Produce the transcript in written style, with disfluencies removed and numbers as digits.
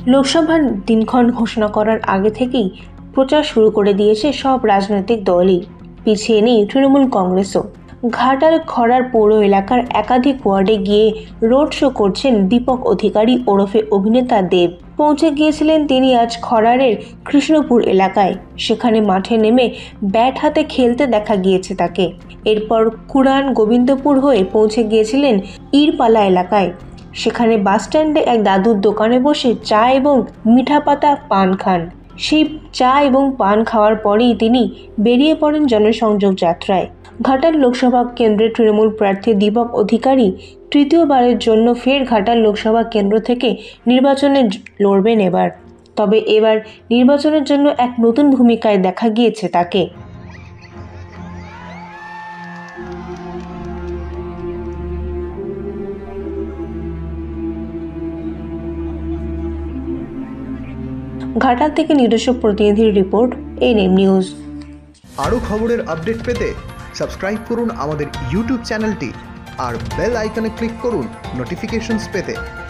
লোকসভার দিনক্ষণ ঘোষণা করার আগে থেকেই প্রচার শুরু করে দিয়েছে সব রাজনৈতিক দলই, পিছিয়ে নেই তৃণমূল কংগ্রেসও। ঘাটাল খড়ার পৌর এলাকার একাধিক ওয়ার্ডে গিয়ে রোড শো করছেন দীপক অধিকারী ওরফে অভিনেতা দেব। পৌঁছে গিয়েছিলেন তিনি আজ খড়ারের কৃষ্ণপুর এলাকায়। সেখানে মাঠে নেমে ব্যাট হাতে খেলতে দেখা গিয়েছে তাকে। এরপর কুড়ান গোবিন্দপুর হয়ে পৌঁছে গিয়েছিলেন ইরপালা এলাকায়। সেখানে বাসস্ট্যান্ডে এক দাদুর দোকানে বসে চা এবং মিঠা পাতা পান খান। সেই চা এবং পান খাওয়ার পরেই তিনি বেরিয়ে পড়েন জনসংযোগ যাত্রায়। ঘাটাল লোকসভা কেন্দ্রের তৃণমূল প্রার্থী দীপক অধিকারী তৃতীয়বারের জন্য ফের ঘাটাল লোকসভা কেন্দ্র থেকে নির্বাচনে লড়বেন এবার। তবে এবার নির্বাচনের জন্য এক নতুন ভূমিকায় দেখা গিয়েছে তাকে। ঘাটাল থেকে নিজস্ব প্রতিনিধির রিপোর্ট, এনএম নিউজ। আরও খবরের আপডেট পেতে সাবস্ক্রাইব করুন আমাদের ইউটিউব চ্যানেলটি আর বেল আইকনে ক্লিক করুন নোটিফিকেশনস পেতে।